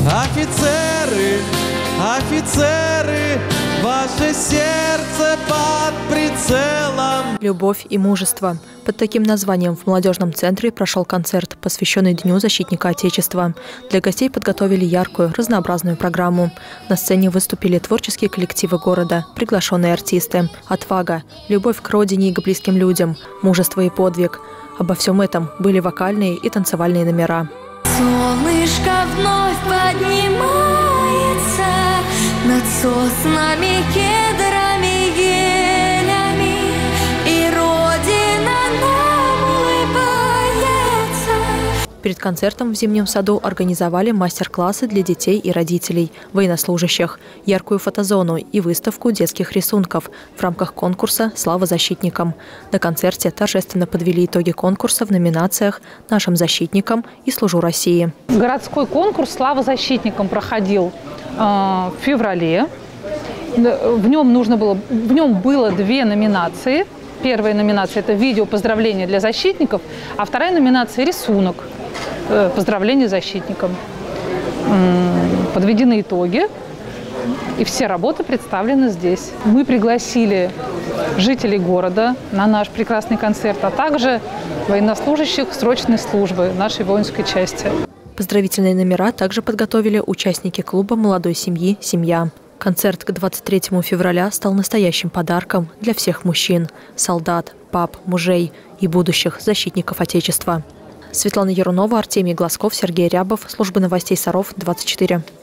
Офицеры, офицеры, ваше сердце под прицелом. Любовь и мужество. Под таким названием в молодежном центре прошел концерт, посвященный Дню защитника Отечества. Для гостей подготовили яркую, разнообразную программу. На сцене выступили творческие коллективы города, приглашенные артисты. Отвага, любовь к родине и к близким людям, мужество и подвиг. Обо всем этом были вокальные и танцевальные номера. Солнышко вновь поднимается над соснами, кедрами, елями, и Родина нам улыбается. Перед концертом в Зимнем саду организовали мастер-классы для детей и родителей, военнослужащих, яркую фотозону и выставку детских рисунков в рамках конкурса «Слава защитникам». На концерте торжественно подвели итоги конкурса в номинациях «Нашим защитникам» и «Служу России». Городской конкурс «Слава защитникам» проходил в феврале. В нем было 2 номинации. Первая номинация – это видео поздравления для защитников, а вторая номинация – рисунок поздравления защитникам. Подведены итоги, и все работы представлены здесь. Мы пригласили жителей города на наш прекрасный концерт, а также военнослужащих срочной службы нашей воинской части. Поздравительные номера также подготовили участники клуба молодой семьи «Семья». Концерт к 23 февраля стал настоящим подарком для всех мужчин, солдат, пап, мужей и будущих защитников Отечества. Светлана Ярунова, Артемий Глазков, Сергей Рябов. Служба новостей Саров, 24.